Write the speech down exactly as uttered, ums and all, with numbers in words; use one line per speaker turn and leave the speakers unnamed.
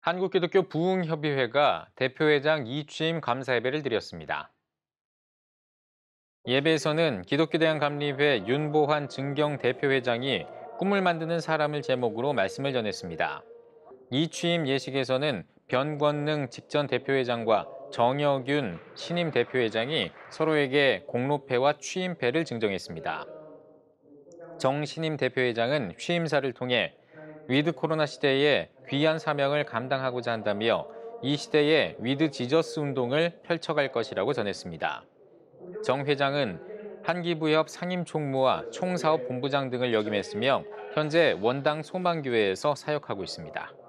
한국기독교 부흥협의회가 대표회장 이취임 감사예배를 드렸습니다. 예배에서는 기독교대학감리회 윤보환 증경 대표회장이 꿈을 만드는 사람을 제목으로 말씀을 전했습니다. 이취임 예식에서는 변권능 직전 대표회장과 정혁윤 신임 대표회장이 서로에게 공로패와 취임패를 증정했습니다. 정 신임 대표회장은 취임사를 통해 위드 코로나 시대에 귀한 사명을 감당하고자 한다며 이 시대에 위드 지저스 운동을 펼쳐갈 것이라고 전했습니다. 정 회장은 한기부협 상임총무와 총사업 본부장 등을 역임했으며 현재 원당 소망교회에서 사역하고 있습니다.